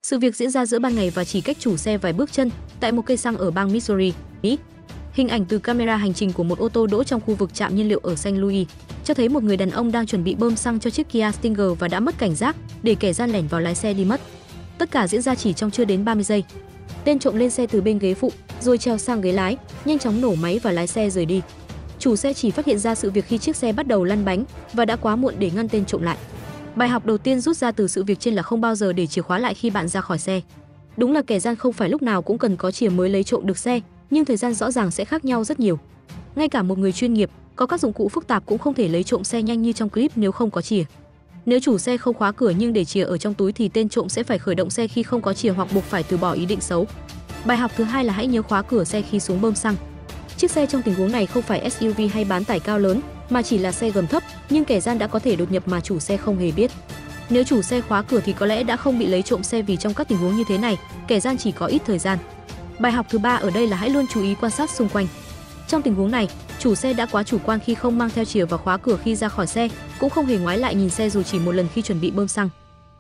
Sự việc diễn ra giữa ban ngày và chỉ cách chủ xe vài bước chân tại một cây xăng ở bang Missouri, Mỹ. Hình ảnh từ camera hành trình của một ô tô đỗ trong khu vực trạm nhiên liệu ở Saint Louis cho thấy một người đàn ông đang chuẩn bị bơm xăng cho chiếc Kia Stinger và đã mất cảnh giác để kẻ gian lẻn vào lái xe đi mất. Tất cả diễn ra chỉ trong chưa đến 30 giây. Tên trộm lên xe từ bên ghế phụ, rồi trèo sang ghế lái, nhanh chóng nổ máy và lái xe rời đi. Chủ xe chỉ phát hiện ra sự việc khi chiếc xe bắt đầu lăn bánh và đã quá muộn để ngăn tên trộm lại. Bài học đầu tiên rút ra từ sự việc trên là không bao giờ để chìa khóa lại khi bạn ra khỏi xe. Đúng là kẻ gian không phải lúc nào cũng cần có chìa mới lấy trộm được xe, nhưng thời gian rõ ràng sẽ khác nhau rất nhiều. Ngay cả một người chuyên nghiệp có các dụng cụ phức tạp cũng không thể lấy trộm xe nhanh như trong clip nếu không có chìa. Nếu chủ xe không khóa cửa nhưng để chìa ở trong túi thì tên trộm sẽ phải khởi động xe khi không có chìa hoặc buộc phải từ bỏ ý định xấu. Bài học thứ hai là hãy nhớ khóa cửa xe khi xuống bơm xăng. Chiếc xe trong tình huống này không phải SUV hay bán tải cao lớn, mà chỉ là xe gầm thấp, nhưng kẻ gian đã có thể đột nhập mà chủ xe không hề biết. Nếu chủ xe khóa cửa thì có lẽ đã không bị lấy trộm xe, vì trong các tình huống như thế này, kẻ gian chỉ có ít thời gian. Bài học thứ ba ở đây là hãy luôn chú ý quan sát xung quanh. Trong tình huống này, chủ xe đã quá chủ quan khi không mang theo chìa và khóa cửa khi ra khỏi xe, cũng không hề ngoái lại nhìn xe dù chỉ một lần khi chuẩn bị bơm xăng.